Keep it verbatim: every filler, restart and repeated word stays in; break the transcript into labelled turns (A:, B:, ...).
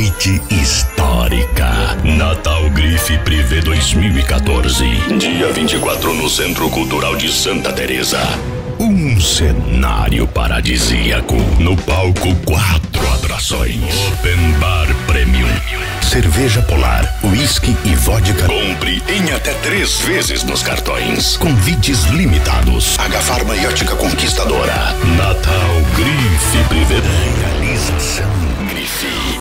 A: noite histórica. Natal Grife Privé dois mil e quatorze. Dia vinte e quatro no Centro Cultural de Santa Teresa. Um cenário paradisíaco. No palco, quatro atrações. Open Bar Premium. Cerveja Polar, uísque e vodka. Compre em até três vezes nos cartões. Convites limitados. Agafarma e Ótica Conquistadora. Natal Grife Privé. Realização